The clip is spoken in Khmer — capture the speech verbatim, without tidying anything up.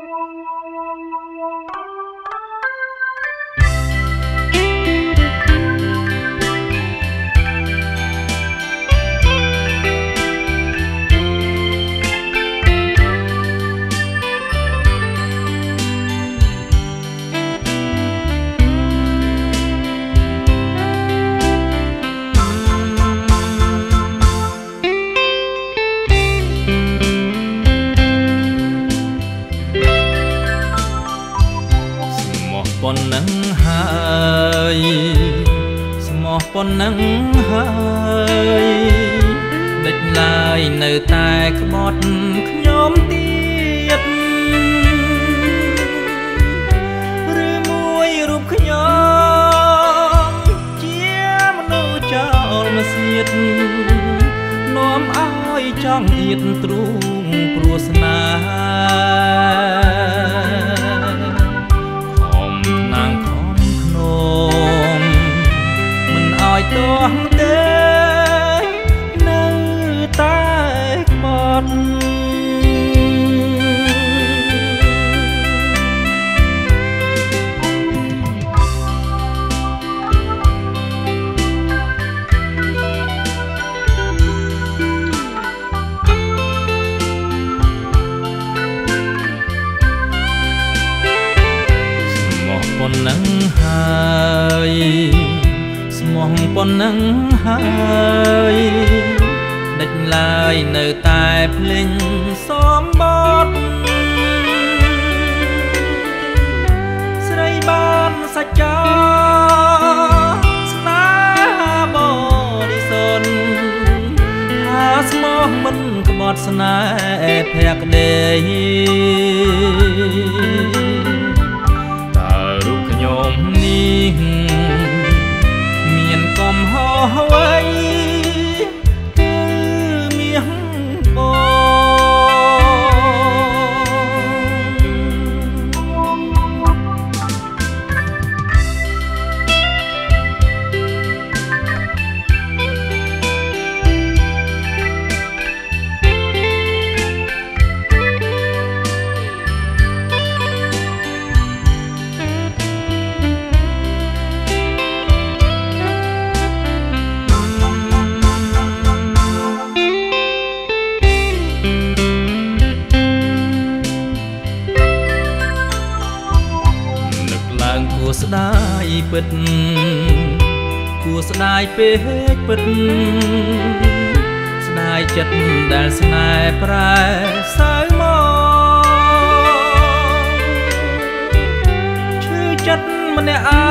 ប៉ុណ្ណឹងហើយស្មោះប៉ុណ្ណឹងហើយដេចឡើយនៅតែក្បត់ខ្ញុំទៀតឬមួយរូបខ្ញុំជាមនុស្សចោលមកសៀតនាំឲ្យចង់អៀតទ្រូងព្រោះស្នេហាតោះទេនៅតែក្បត់ស្មោះប៉ុណ្ណឹងហើយស្មោះប៉ុណ្ណឹងហើយដេចឡើយនៅតែភ្លេងសំបត់ស្រីបានសច្ចាស្នេហាបរិសុទ្ធថាស្មោះមិនក្បត់ស្នេហ៍ភក្តីតើរូបខ្ញុំនេះកំហុសអ្វីគឺមាសគួរស្ដាយពិតគួរស្ដាយពេកពិតស្ដាយចិត្តដែលស្នេហ៍ប្រែសៅមកឈឺចិត្តម្នាក់